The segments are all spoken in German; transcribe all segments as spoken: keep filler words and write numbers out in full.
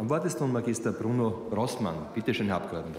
Am Wort ist nun Magister Bruno Rossmann. Bitte schön, Herr Abgeordneter.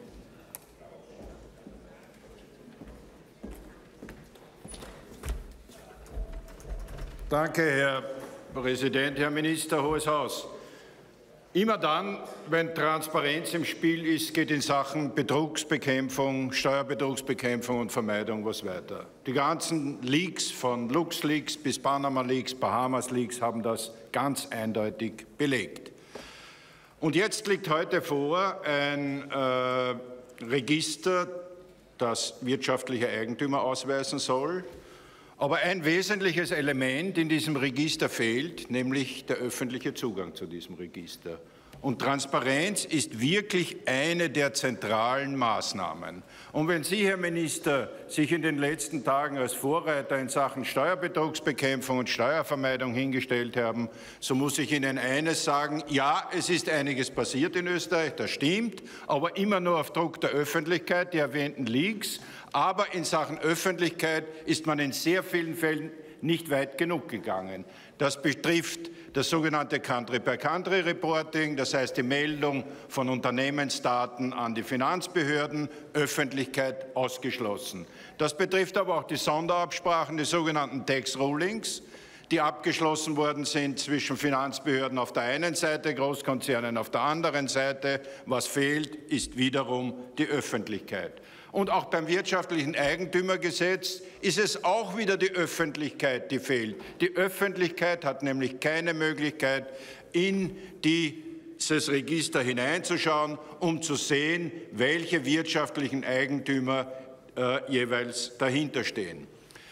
Danke, Herr Präsident, Herr Minister, Hohes Haus. Immer dann, wenn Transparenz im Spiel ist, geht in Sachen Betrugsbekämpfung, Steuerbetrugsbekämpfung und Vermeidung was weiter. Die ganzen Leaks von LuxLeaks bis Panama Leaks, Bahamas Leaks haben das ganz eindeutig belegt. Und jetzt liegt heute vor ein äh, Register, das wirtschaftliche Eigentümer ausweisen soll. Aber ein wesentliches Element in diesem Register fehlt, nämlich der öffentliche Zugang zu diesem Register. Und Transparenz ist wirklich eine der zentralen Maßnahmen. Und wenn Sie, Herr Minister, sich in den letzten Tagen als Vorreiter in Sachen Steuerbetrugsbekämpfung und Steuervermeidung hingestellt haben, so muss ich Ihnen eines sagen. Ja, es ist einiges passiert in Österreich, das stimmt, aber immer nur auf Druck der Öffentlichkeit, die erwähnten Leaks. Aber in Sachen Öffentlichkeit ist man in sehr vielen Fällen nicht weit genug gegangen. Das betrifft das sogenannte Country-by-Country-Reporting, das heißt die Meldung von Unternehmensdaten an die Finanzbehörden, Öffentlichkeit ausgeschlossen. Das betrifft aber auch die Sonderabsprachen, die sogenannten Tax-Rulings, die abgeschlossen worden sind zwischen Finanzbehörden auf der einen Seite, Großkonzernen auf der anderen Seite. Was fehlt, ist wiederum die Öffentlichkeit. Und auch beim wirtschaftlichen Eigentümergesetz ist es auch wieder die Öffentlichkeit, die fehlt. Die Öffentlichkeit hat nämlich keine Möglichkeit, in dieses Register hineinzuschauen, um zu sehen, welche wirtschaftlichen Eigentümer äh, jeweils dahinter stehen.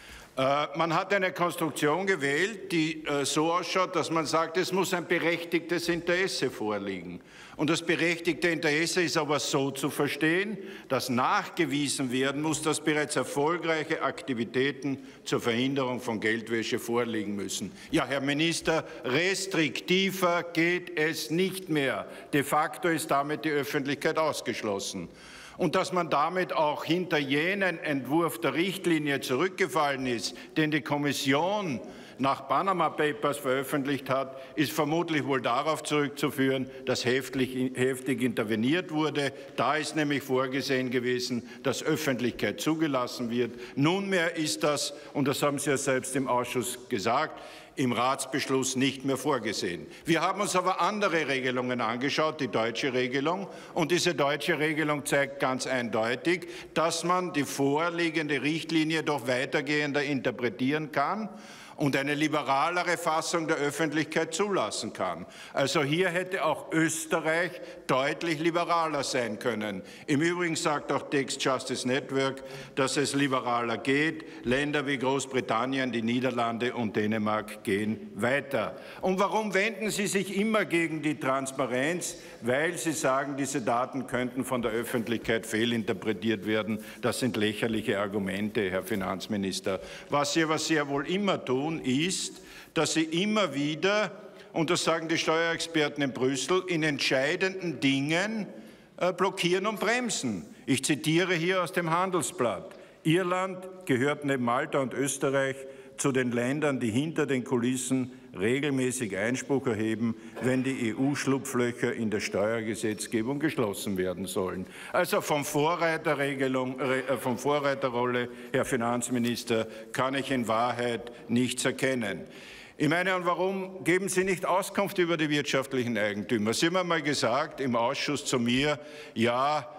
Man hat eine Konstruktion gewählt, die so ausschaut, dass man sagt, es muss ein berechtigtes Interesse vorliegen. Und das berechtigte Interesse ist aber so zu verstehen, dass nachgewiesen werden muss, dass bereits erfolgreiche Aktivitäten zur Verhinderung von Geldwäsche vorliegen müssen. Ja, Herr Minister, restriktiver geht es nicht mehr. De facto ist damit die Öffentlichkeit ausgeschlossen. Und dass man damit auch hinter jenen Entwurf der Richtlinie zurückgefallen ist, den die Kommission nach Panama Papers veröffentlicht hat, ist vermutlich wohl darauf zurückzuführen, dass heftig, heftig interveniert wurde. Da ist nämlich vorgesehen gewesen, dass Öffentlichkeit zugelassen wird. Nunmehr ist das, und das haben Sie ja selbst im Ausschuss gesagt, im Ratsbeschluss nicht mehr vorgesehen. Wir haben uns aber andere Regelungen angeschaut, die deutsche Regelung. Und diese deutsche Regelung zeigt ganz eindeutig, dass man die vorliegende Richtlinie doch weitergehender interpretieren kann und eine liberalere Fassung der Öffentlichkeit zulassen kann. Also hier hätte auch Österreich deutlich liberaler sein können. Im Übrigen sagt auch Tax Justice Network, dass es liberaler geht. Länder wie Großbritannien, die Niederlande und Dänemark gehen weiter. Und warum wenden Sie sich immer gegen die Transparenz? Weil Sie sagen, diese Daten könnten von der Öffentlichkeit fehlinterpretiert werden. Das sind lächerliche Argumente, Herr Finanzminister. Was Sie aber sehr wohl immer tun, ist, dass Sie immer wieder, und das sagen die Steuerexperten in Brüssel, in entscheidenden Dingen äh, blockieren und bremsen. Ich zitiere hier aus dem Handelsblatt. Irland gehört neben Malta und Österreich zu den Ländern, die hinter den Kulissen regelmäßig Einspruch erheben, wenn die E U-Schlupflöcher in der Steuergesetzgebung geschlossen werden sollen. Also von Vorreiterregelung, äh, von Vorreiterrolle, Herr Finanzminister, kann ich in Wahrheit nichts erkennen. Ich meine, und warum geben Sie nicht Auskunft über die wirtschaftlichen Eigentümer? Sie haben einmal gesagt im Ausschuss zu mir, ja,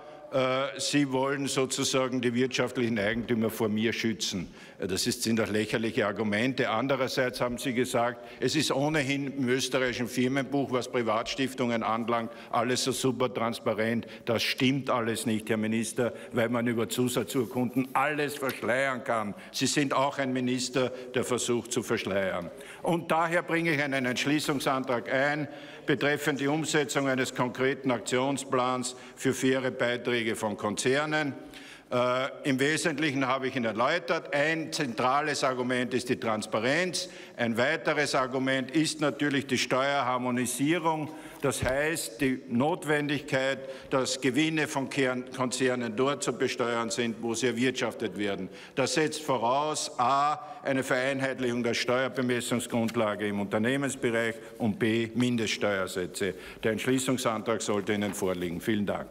Sie wollen sozusagen die wirtschaftlichen Eigentümer vor mir schützen. Das sind doch lächerliche Argumente. Andererseits haben Sie gesagt, es ist ohnehin im österreichischen Firmenbuch, was Privatstiftungen anlangt, alles so super transparent. Das stimmt alles nicht, Herr Minister, weil man über Zusatzurkunden alles verschleiern kann. Sie sind auch ein Minister, der versucht zu verschleiern. Und daher bringe ich einen Entschließungsantrag ein, betreffend die Umsetzung eines konkreten Aktionsplans für faire Beiträge von Konzernen. Äh, Im Wesentlichen habe ich Ihnen erläutert, ein zentrales Argument ist die Transparenz. Ein weiteres Argument ist natürlich die Steuerharmonisierung. Das heißt, die Notwendigkeit, dass Gewinne von Konzernen dort zu besteuern sind, wo sie erwirtschaftet werden. Das setzt voraus a. eine Vereinheitlichung der Steuerbemessungsgrundlage im Unternehmensbereich und b. Mindeststeuersätze. Der Entschließungsantrag sollte Ihnen vorliegen. Vielen Dank.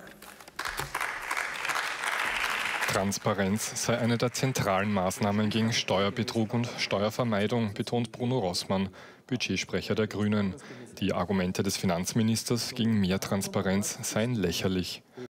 Transparenz sei eine der zentralen Maßnahmen gegen Steuerbetrug und Steuervermeidung, betont Bruno Rossmann, Budgetsprecher der Grünen. Die Argumente des Finanzministers gegen mehr Transparenz seien lächerlich.